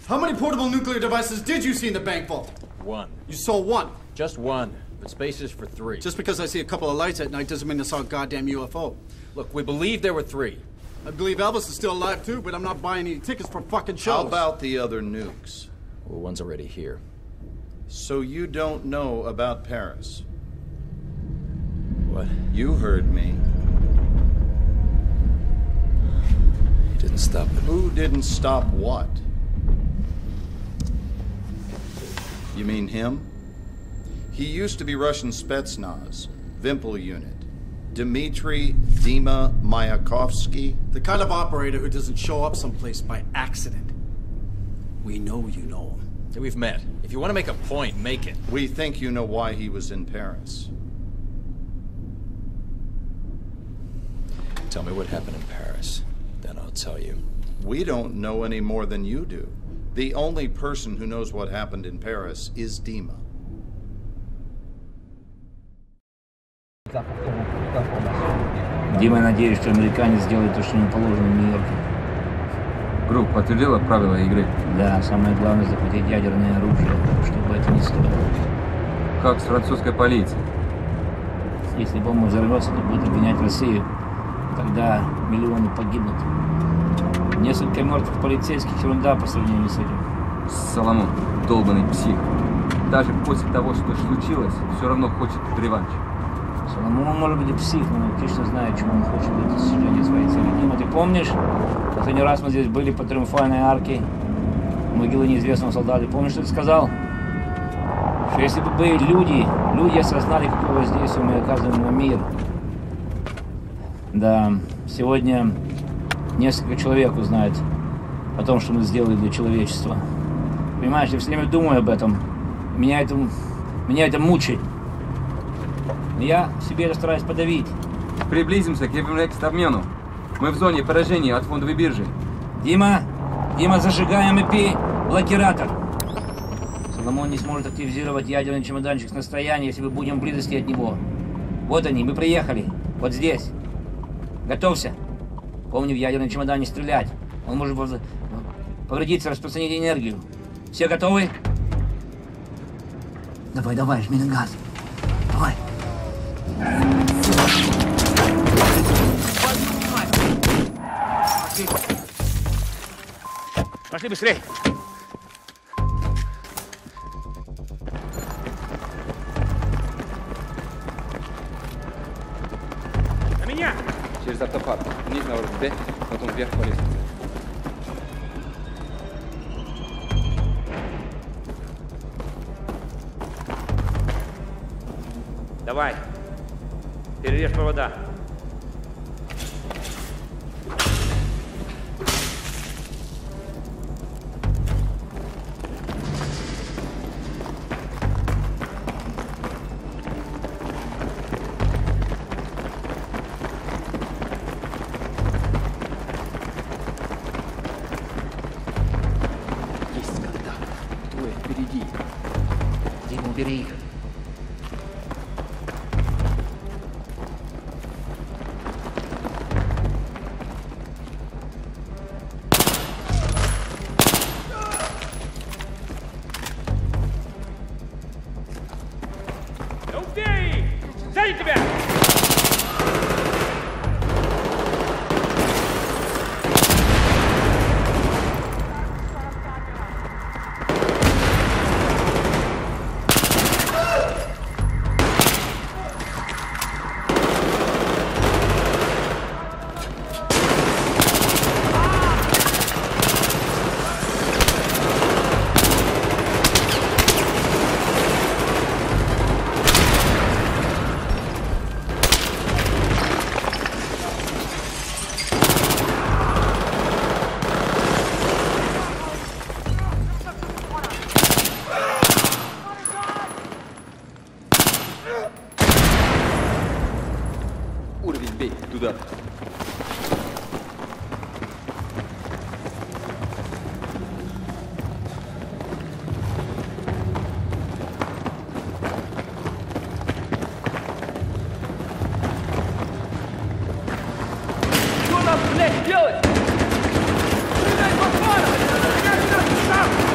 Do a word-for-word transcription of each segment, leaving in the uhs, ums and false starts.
How many portable nuclear devices did you see in the bank vault? One. You saw one? Just one, but space is for three. Just because I see a couple of lights at night doesn't mean I saw a goddamn U F O. Look, we believe there were three. I believe Elvis is still alive too, but I'm not buying any tickets for fucking shows. How about the other nukes? Well, one's already here. So you don't know about Paris? What? You heard me. He didn't stop it. Who didn't stop what? You mean him? He used to be Russian Spetsnaz, Vimpel unit. Dmitry Dima Mayakovsky. The kind of operator who doesn't show up someplace by accident. We know you know him. Hey, we've met. If you want to make a point, make it. We think you know why he was in Paris. Tell me what happened in Paris. Then I'll tell you. We don't know any more than you do. The only person who knows what happened in Paris is Dima. Дима, надеюсь, что американец сделает то, что ему положено в Нью-Йорке. Группа подтвердила правила игры? Да, самое главное захватить ядерное оружие, чтобы это не стоило. Как с французской полицией? Если бомба взорвется, то будет обвинять Россию. Тогда миллионы погибнут. Несколько мертвых полицейских — ерунда по сравнению с этим. Соломон, долбанный псих. Даже после того, что случилось, все равно хочет реванш. Соломон может быть и псих, но точно знает, чего он хочет для достижения своей цели. Дима, ты помнишь? Последний раз мы здесь были по Триумфальной арке, могилы неизвестного солдата. Помнишь, что ты сказал? Что если бы были люди, люди осознали, какое воздействие мы оказываем на мир. Да, сегодня несколько человек узнает о том, что мы сделали для человечества. Понимаешь, я все время думаю об этом. Меня это, меня это мучает. Но я себе это стараюсь подавить. Приблизимся к Евромекс-обмену. Мы в зоне поражения от фондовой биржи. Дима, Дима, зажигаем и пи блокиратор. Соломон не сможет активизировать ядерный чемоданчик с расстояния, если мы будем в близости от него. Вот они, мы приехали. Вот здесь. Готовься. Помни, в ядерный чемодан не стрелять. Он может повредиться, распространить энергию. Все готовы? Давай, давай, жми на газ. Давай. Пошли. Пошли быстрее. На меня! Через автопарк. Вниз на уровень Б, потом вверх по лестнице. Давай. Перережь провода. Есть контакт. Двое впереди. Дима, убери их. Уровень Б, туда. Что нам, блядь, делать? Стрелять по фарам! Меня сюда!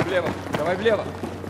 влево, давай влево.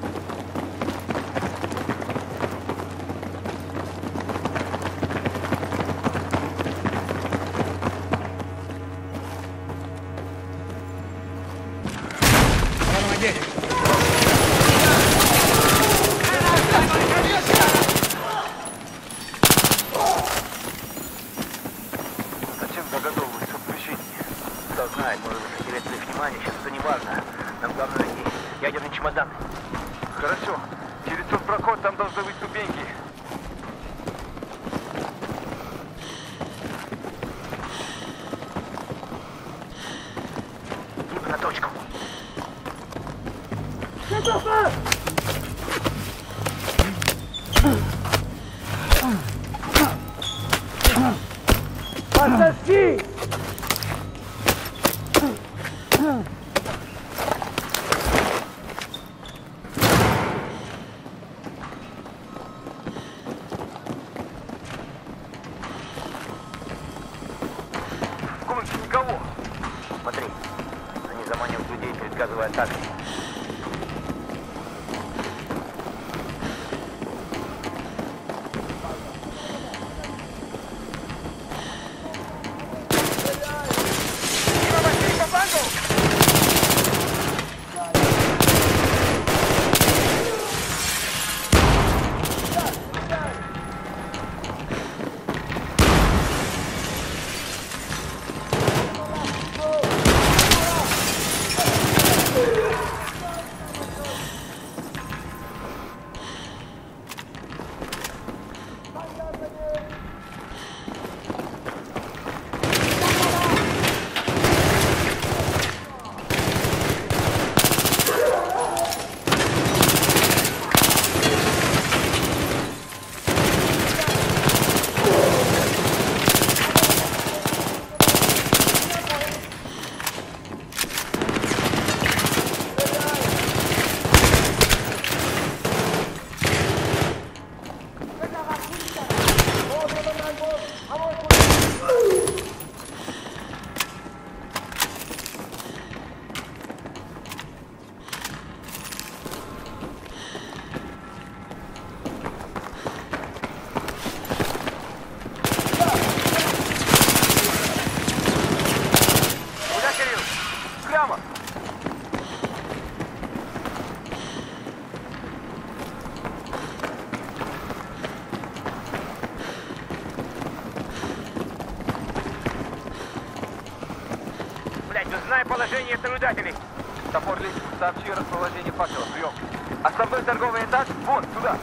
Положение наблюдателей. Топор лист, сообщи расположение факела. Прием. Основной торговый этаж вон, туда.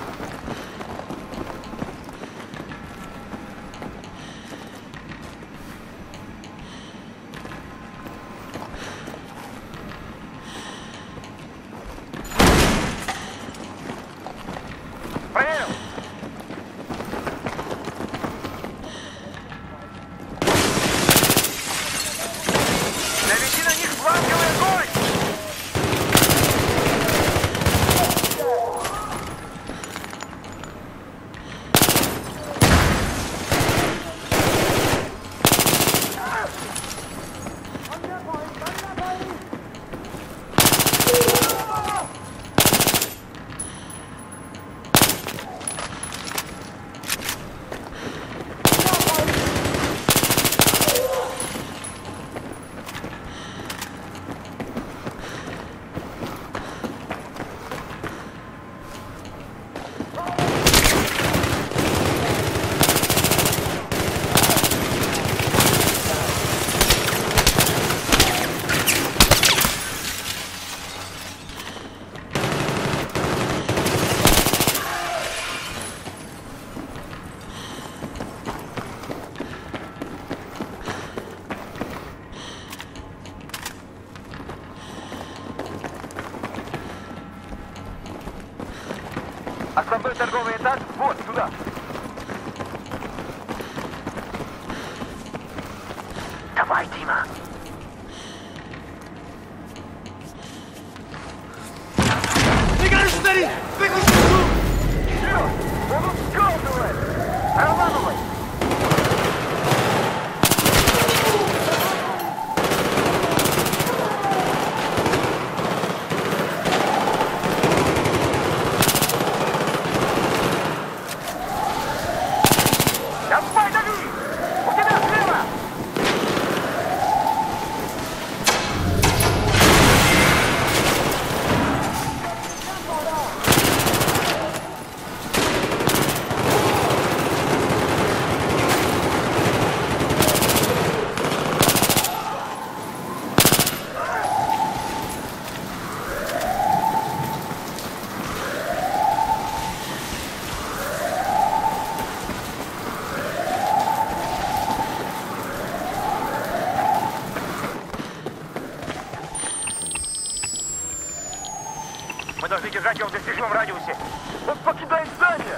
Проверил. Наведи на них фланговый огонь! Основной торговый этаж вот туда. Давай, Дима. Фигарь, смотри! Выключи звук! Чё? Он ускалывает! Разламывай! держать его в достижимом радиусе. Он покидает здание.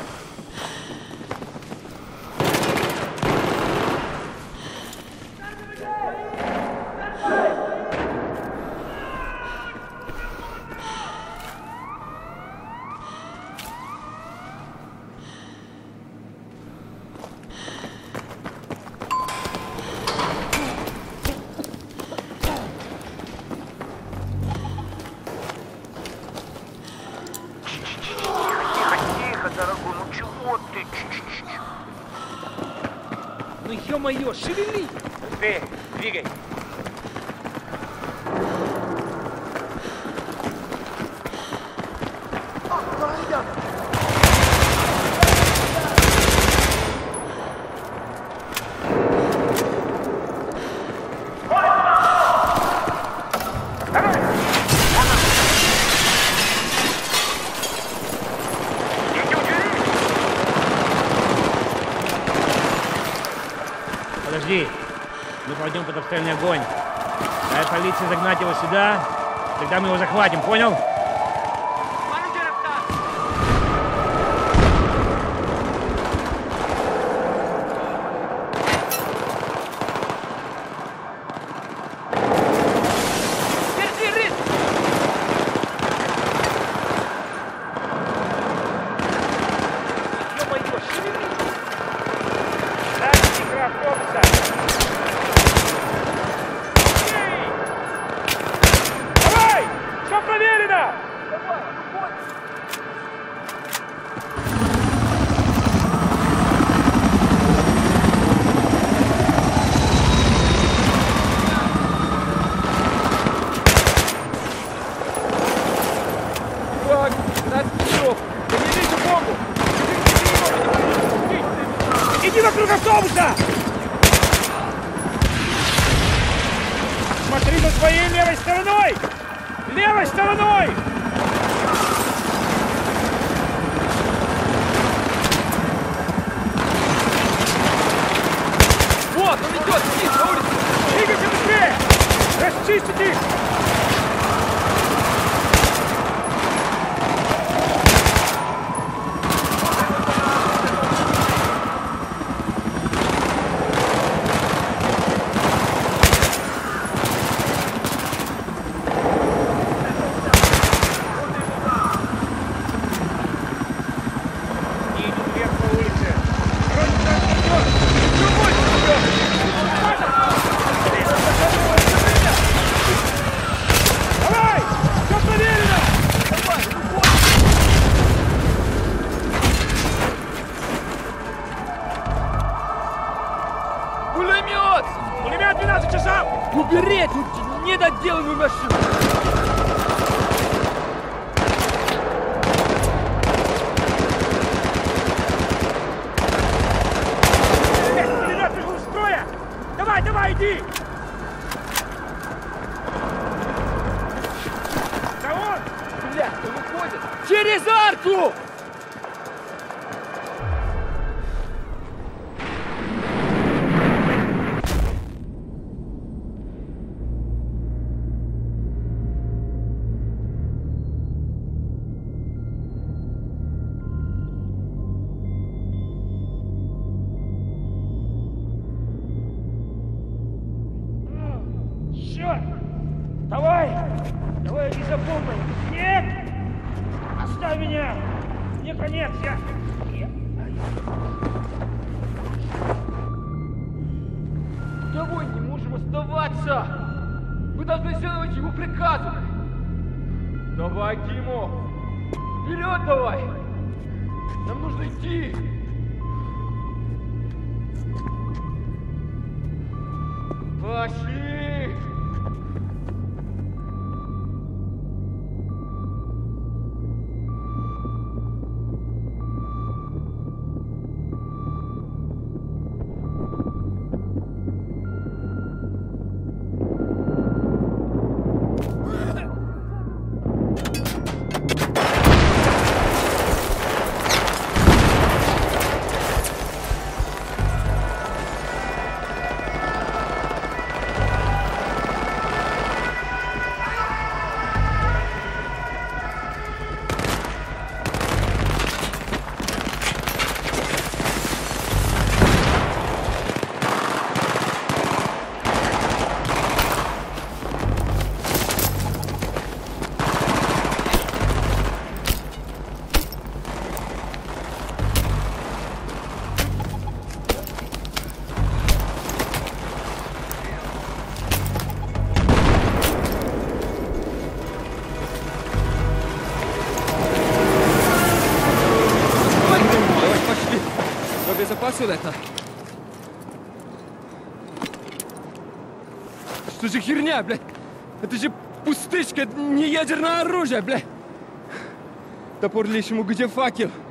Ну ё-моё, шевели! Быстрее, двигай. Подожди, мы пойдем под обстрельный огонь. Дай полиции загнать его сюда, тогда мы его захватим, понял? Иди вокруг автобуса! Смотри за своей левой стороной! Левой стороной! Вот, он идет вниз, на улицу! Двигайся быстрее! Расчистить их! Пулемет! Пулемет двенадцать часов! Убери эту недоделанную машину! Пулемет вышел из строя! Давай, давай, иди! Да он! Блядь, он уходит! Через арку! Черт! Давай! Давай, иди за бомбой! Нет! Оставь меня! Мне конец, я... я- Давай, не можем оставаться! Мы должны следовать его приказу! Давай, Тимо! Вперед давай! Нам нужно идти! Пошли! видел это? Что за херня, блядь? Это же пустышка, это не ядерное оружие, блядь! Топор лишнему, где факел?